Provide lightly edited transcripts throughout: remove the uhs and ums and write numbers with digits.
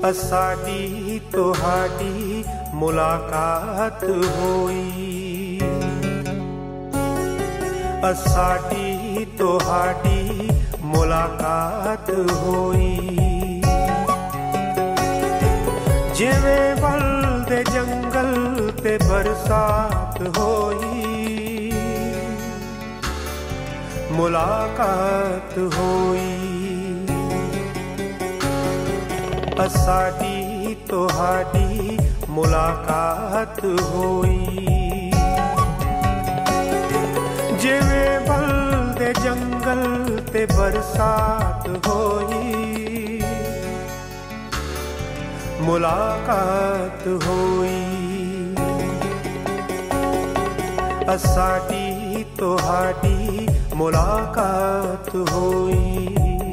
साडी तोहाडी मुलाकात होई, साडी तोहाडी मुलाकात होई। जिवें बलदे जंगल ते बरसात होई, मुलाकात होई। साडी तोहाडी मुलाकात होई। जिवें बलदे जंगल ते बरसात होई, मुलाकात होई। साडी तोहाडी मुलाकात होई।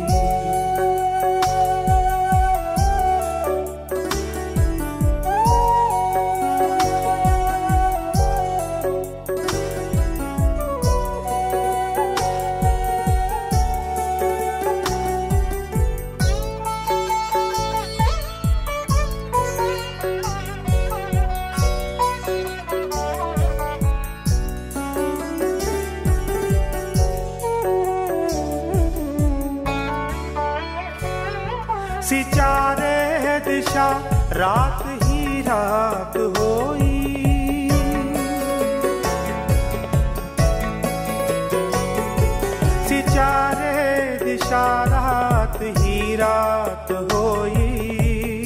चारे दिशा रात ही रात होई, चारे दिशा रात ही रात होई।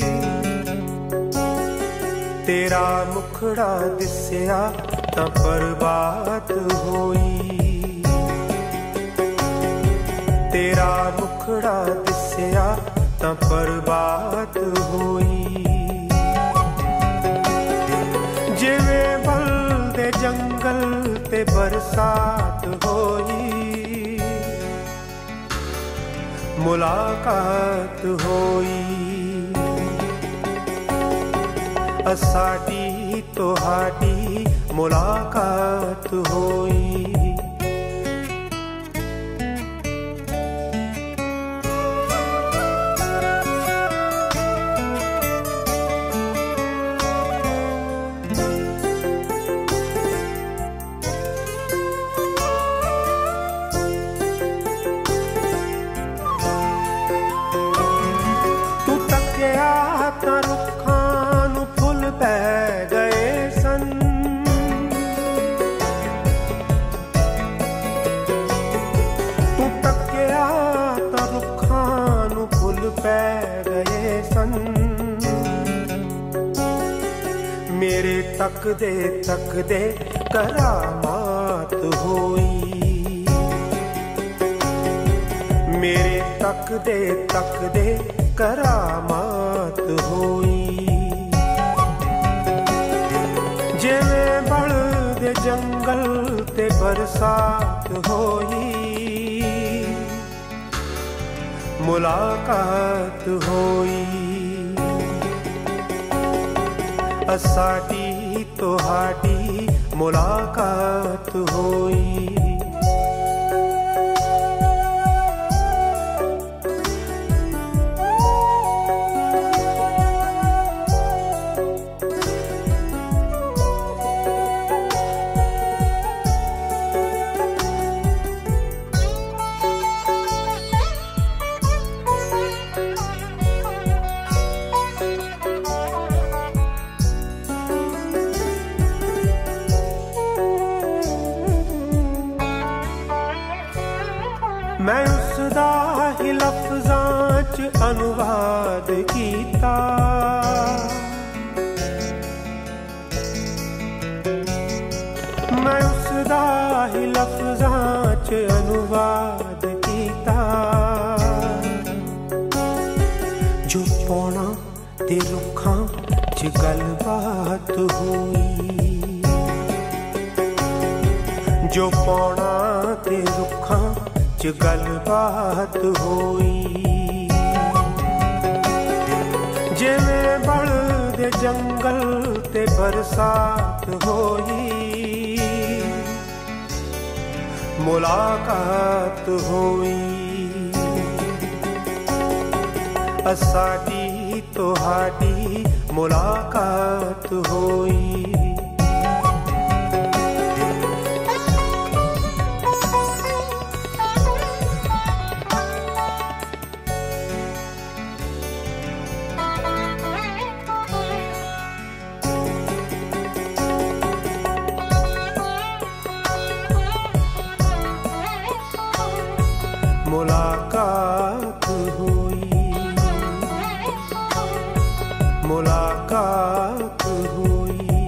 तेरा मुखड़ा दिसया तां बर्बाद होई, तेरा मुखड़ा दिसया तां बर्बाद होई। जिवें बलदे जंगल ते बरसात होई, मुलाकात होई। साडी तोहाडी मुलाकात होई। मेरे तकदे करामात होई, मेरे तकदे करामात होई। जिवें बलदे जंगल ते बरसात होई, मुलाकात होई। साडी तोहाडी मुलाकात होई। मैं उसदा ही लफ्ज़ां च अनुवाद कीता, मैं उसदा ही लफ्ज़ां च अनुवाद कीता। जो पौना ते रुखां च गलबात होई, जो पौना ते रुखां च गलबात होई। जिवें बलदे जंगल ते बरसात होई, मुलाकात होई। साडी तुहाडी मुलाकात होई। मुलाकात हुई, मुलाकात हुई।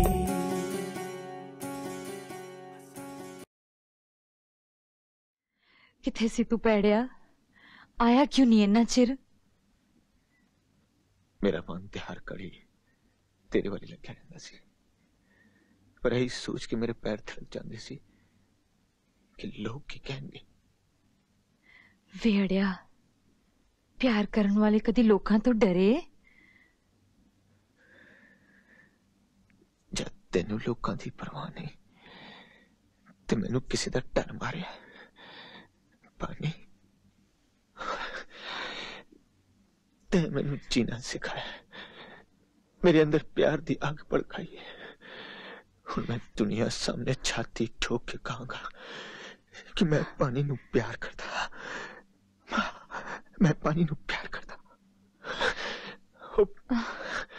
किथे सी तू पैड़िया, आया क्यों नहीं इन्ना चिर? मेरा मन ते हर घड़ी तेरे वाली लग्या रहिंदा सी, पर यही सोच के मेरे पैर थिड़क जांदे सी कि लोग की कहणगे। वेड़िया, प्यार करन वाले कदी लोकां तो डरे? जद तेनू लोकां दी परवाह नहीं ते मैनू किसी दा डर मारिया। पानी ते मैनू जीना सिखाया, मेरे अंदर प्यार दी आग भड़काई है। हुण मैं दुनिया सामने छाती ठोक के कहूंगा कि मैं पानी नू प्यार करता, मैं पानी नू प्यार करता।